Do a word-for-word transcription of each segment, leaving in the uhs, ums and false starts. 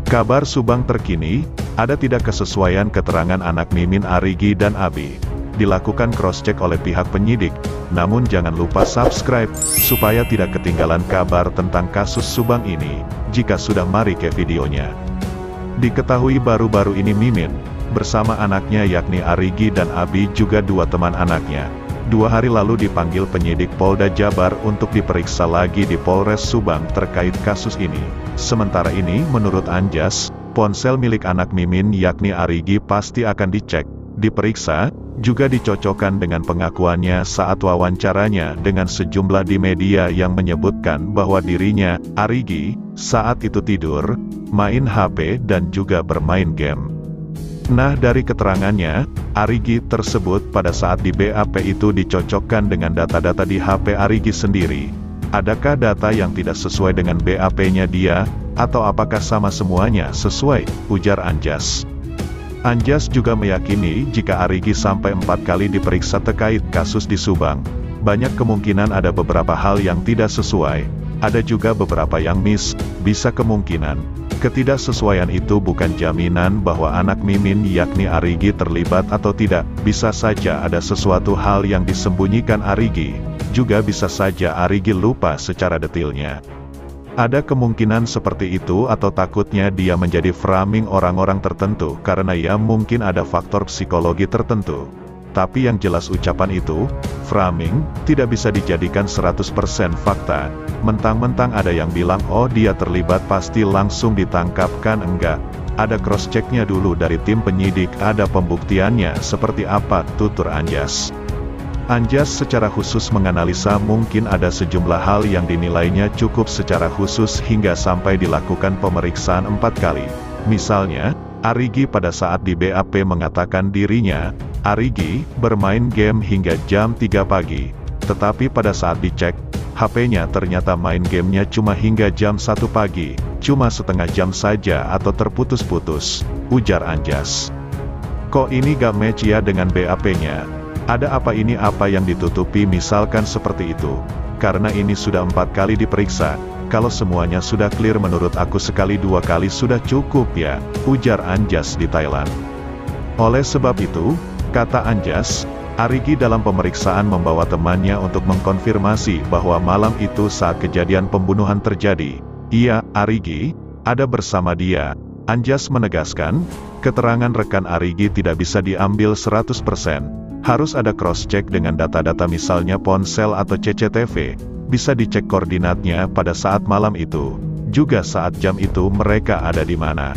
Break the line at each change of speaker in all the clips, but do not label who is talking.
Kabar Subang terkini, ada tidak kesesuaian keterangan anak Mimin Arigi dan Abi. Dilakukan cross-check oleh pihak penyidik, namun jangan lupa subscribe, supaya tidak ketinggalan kabar tentang kasus Subang ini. Jika sudah, mari ke videonya. Diketahui baru-baru ini Mimin, bersama anaknya yakni Arigi dan Abi juga dua teman anaknya, dua hari lalu dipanggil penyidik Polda Jabar untuk diperiksa lagi di Polres Subang terkait kasus ini. Sementara ini, menurut Anjas, ponsel milik anak Mimin yakni Arigi pasti akan dicek, diperiksa, juga dicocokkan dengan pengakuannya saat wawancaranya dengan sejumlah di media yang menyebutkan bahwa dirinya, Arigi, saat itu tidur, main H P dan juga bermain game. Nah, dari keterangannya, Arigi tersebut pada saat di B A P itu dicocokkan dengan data-data di H P Arigi sendiri. Adakah data yang tidak sesuai dengan B A P-nya dia, atau apakah sama semuanya sesuai, ujar Anjas. Anjas juga meyakini jika Arigi sampai empat kali diperiksa terkait kasus di Subang, banyak kemungkinan ada beberapa hal yang tidak sesuai, ada juga beberapa yang miss, bisa kemungkinan. Ketidaksesuaian itu bukan jaminan bahwa anak Mimin yakni Arigi terlibat atau tidak, bisa saja ada sesuatu hal yang disembunyikan Arigi, juga bisa saja Arigi lupa secara detailnya. Ada kemungkinan seperti itu atau takutnya dia menjadi framing orang-orang tertentu karena ya mungkin ada faktor psikologi tertentu. Tapi yang jelas ucapan itu, framing, tidak bisa dijadikan seratus persen fakta. Mentang-mentang ada yang bilang oh dia terlibat pasti langsung ditangkap, kan enggak. Ada cross-checknya dulu dari tim penyidik, ada pembuktiannya seperti apa, tutur Anjas. Anjas secara khusus menganalisa mungkin ada sejumlah hal yang dinilainya cukup secara khusus hingga sampai dilakukan pemeriksaan empat kali. Misalnya, Arigi pada saat di B A P mengatakan dirinya, Arigi, bermain game hingga jam tiga pagi. Tetapi pada saat dicek, H P-nya ternyata main gamenya cuma hingga jam satu pagi, cuma setengah jam saja atau terputus-putus, ujar Anjas. Kok ini gak match ya dengan B A P-nya? Ada apa ini, apa yang ditutupi misalkan seperti itu? Karena ini sudah empat kali diperiksa, kalau semuanya sudah clear menurut aku sekali dua kali sudah cukup ya, ujar Anjas di Thailand. Oleh sebab itu, kata Anjas, Arigi dalam pemeriksaan membawa temannya untuk mengkonfirmasi bahwa malam itu saat kejadian pembunuhan terjadi, ia, Arigi, ada bersama dia. Anjas menegaskan, keterangan rekan Arigi tidak bisa diambil seratus persen. Harus ada cross-check dengan data-data misalnya ponsel atau C C T V, bisa dicek koordinatnya pada saat malam itu, juga saat jam itu mereka ada di mana.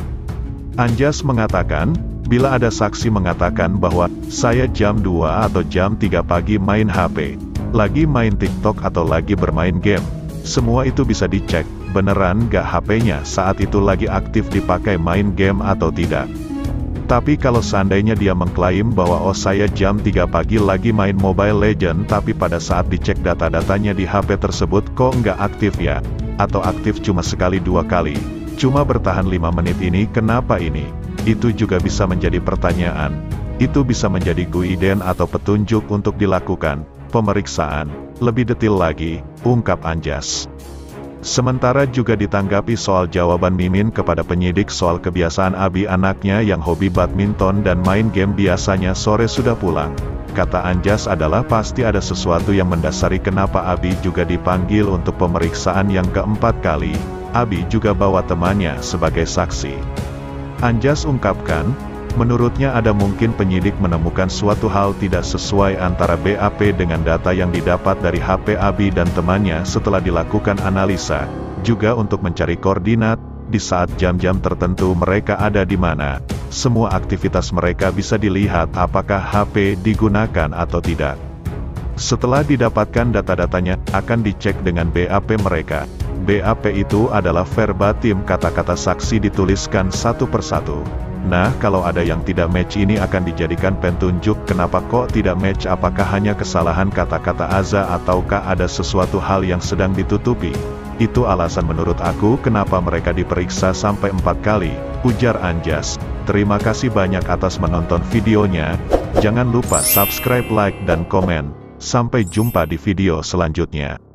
Anjas mengatakan, bila ada saksi mengatakan bahwa, saya jam dua atau jam tiga pagi main H P, lagi main TikTok atau lagi bermain game, semua itu bisa dicek, beneran gak H P-nya saat itu lagi aktif dipakai main game atau tidak. Tapi kalau seandainya dia mengklaim bahwa oh saya jam tiga pagi lagi main Mobile Legends tapi pada saat dicek data-datanya di H P tersebut kok nggak aktif ya? Atau aktif cuma sekali dua kali, cuma bertahan lima menit ini kenapa ini? Itu juga bisa menjadi pertanyaan. Itu bisa menjadi guiden atau petunjuk untuk dilakukan pemeriksaan lebih detail lagi, ungkap Anjas. Sementara juga ditanggapi soal jawaban Mimin kepada penyidik soal kebiasaan Abi anaknya yang hobi badminton dan main game biasanya sore sudah pulang. Kata Anjas adalah pasti ada sesuatu yang mendasari kenapa Abi juga dipanggil untuk pemeriksaan yang keempat kali. Abi juga bawa temannya sebagai saksi. Anjas ungkapkan, menurutnya ada mungkin penyidik menemukan suatu hal tidak sesuai antara B A P dengan data yang didapat dari H P Abi dan temannya setelah dilakukan analisa, juga untuk mencari koordinat, di saat jam-jam tertentu mereka ada di mana. Semua aktivitas mereka bisa dilihat apakah H P digunakan atau tidak. Setelah didapatkan data-datanya, akan dicek dengan B A P mereka. B A P itu adalah verbatim kata-kata saksi dituliskan satu persatu. Nah, kalau ada yang tidak match ini akan dijadikan petunjuk kenapa kok tidak match, apakah hanya kesalahan kata-kata Aza ataukah ada sesuatu hal yang sedang ditutupi. Itu alasan menurut aku kenapa mereka diperiksa sampai empat kali, ujar Anjas. Terima kasih banyak atas menonton videonya, jangan lupa subscribe, like, dan komen. Sampai jumpa di video selanjutnya.